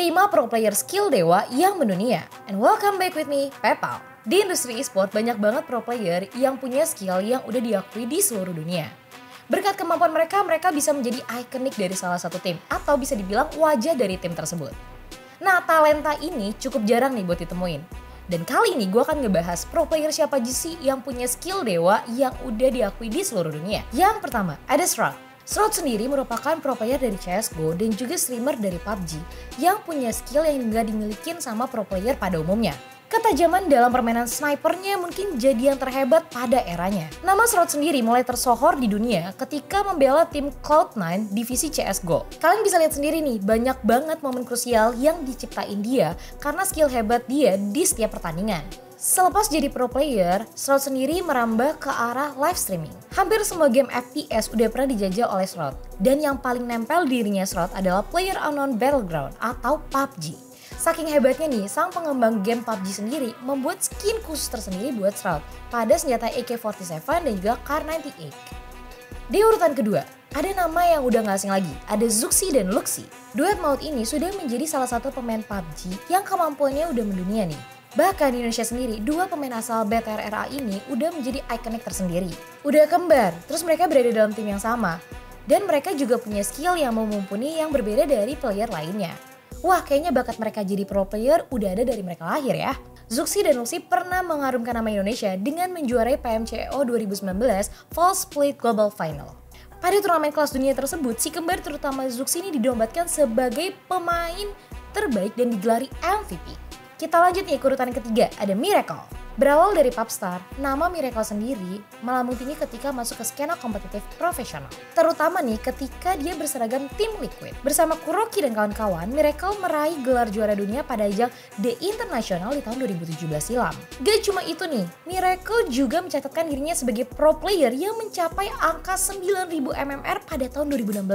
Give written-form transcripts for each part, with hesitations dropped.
5 pro player skill dewa yang mendunia. And welcome back with me, Pepal. Di industri e-sport banyak banget pro player yang punya skill yang udah diakui di seluruh dunia. Berkat kemampuan mereka bisa menjadi ikonik dari salah satu tim atau bisa dibilang wajah dari tim tersebut. Nah, talenta ini cukup jarang nih buat ditemuin. Dan kali ini gue akan ngebahas pro player siapa aja sih yang punya skill dewa yang udah diakui di seluruh dunia. Yang pertama, ada Shroud. Shroud sendiri merupakan pro player dari CSGO dan juga streamer dari PUBG yang punya skill yang nggak dimilikin sama pro player pada umumnya. Ketajaman dalam permainan snipernya mungkin jadi yang terhebat pada eranya. Nama Shroud sendiri mulai tersohor di dunia ketika membela tim Cloud9 divisi CSGO. Kalian bisa lihat sendiri nih, banyak banget momen krusial yang diciptain dia karena skill hebat dia di setiap pertandingan. Selepas jadi pro player, Shroud sendiri merambah ke arah live streaming. Hampir semua game FPS udah pernah dijajah oleh Shroud. Dan yang paling nempel dirinya Shroud adalah PlayerUnknown's Battleground atau PUBG. Saking hebatnya nih, sang pengembang game PUBG sendiri membuat skin khusus tersendiri buat Shroud pada senjata AK-47 dan juga Kar98. Di urutan kedua, ada nama yang udah gak asing lagi, ada Zooxi dan Luxi. Duet maut ini sudah menjadi salah satu pemain PUBG yang kemampuannya udah mendunia nih. Bahkan di Indonesia sendiri, dua pemain asal BTRRA ini udah menjadi ikonik tersendiri. Udah kembar, terus mereka berada dalam tim yang sama. Dan mereka juga punya skill yang mumpuni yang berbeda dari player lainnya. Wah, kayaknya bakat mereka jadi pro player udah ada dari mereka lahir ya. Zooxi dan Luxi pernah mengharumkan nama Indonesia dengan menjuarai PMCO 2019 Fall Split Global Final. Pada turnamen kelas dunia tersebut, si kembar terutama Zooxi ini didombatkan sebagai pemain terbaik dan digelari MVP. Kita lanjut nih ke urutan ketiga, ada Miracle. Berawal dari Popstar, nama Miracle sendiri melambung tinggi ketika masuk ke skena kompetitif profesional. Terutama nih ketika dia berseragam tim Liquid. Bersama Kuroki dan kawan-kawan, Miracle meraih gelar juara dunia pada ajang The International di tahun 2017 silam. Gak cuma itu nih, Miracle juga mencatatkan dirinya sebagai pro player yang mencapai angka 9.000 MMR pada tahun 2016.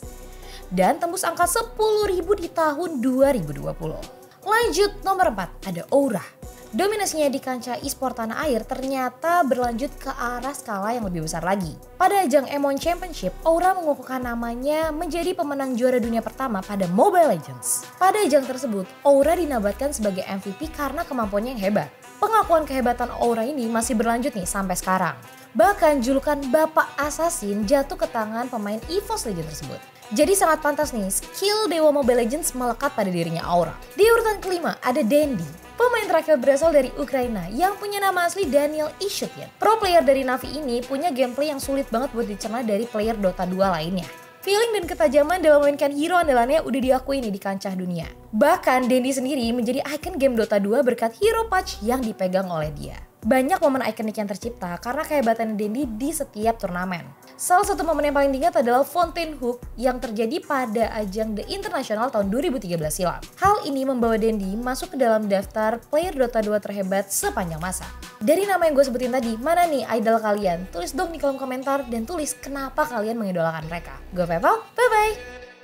Dan tembus angka 10.000 di tahun 2020. Lanjut nomor 4, ada Aura. Dominasinya di kancah e-sport tanah air ternyata berlanjut ke arah skala yang lebih besar lagi. Pada ajang Emon Championship, Aura mengukuhkan namanya menjadi pemenang juara dunia pertama pada Mobile Legends. Pada ajang tersebut, Aura dinobatkan sebagai MVP karena kemampuannya yang hebat. Pengakuan kehebatan Aura ini masih berlanjut nih sampai sekarang. Bahkan julukan Bapak Assassin jatuh ke tangan pemain EVOS Legends tersebut. Jadi sangat pantas nih, skill Dewa Mobile Legends melekat pada dirinya Aura. Di urutan kelima ada Dandy, pemain terakhir berasal dari Ukraina yang punya nama asli Daniel Ishutyan. Pro player dari Navi ini punya gameplay yang sulit banget buat dicerna dari player Dota 2 lainnya. Feeling dan ketajaman dalam memainkan hero andalannya udah diakui nih di kancah dunia. Bahkan Dandy sendiri menjadi ikon game Dota 2 berkat hero patch yang dipegang oleh dia. Banyak momen ikonik yang tercipta karena kehebatan Dandy di setiap turnamen. Salah satu momen yang paling diingat adalah Fountain Hook yang terjadi pada ajang The International tahun 2013 silam. Hal ini membawa Dandy masuk ke dalam daftar player Dota 2 terhebat sepanjang masa. Dari nama yang gue sebutin tadi, mana nih idol kalian? Tulis dong di kolom komentar dan tulis kenapa kalian mengidolakan mereka. Gue Pepal, bye-bye!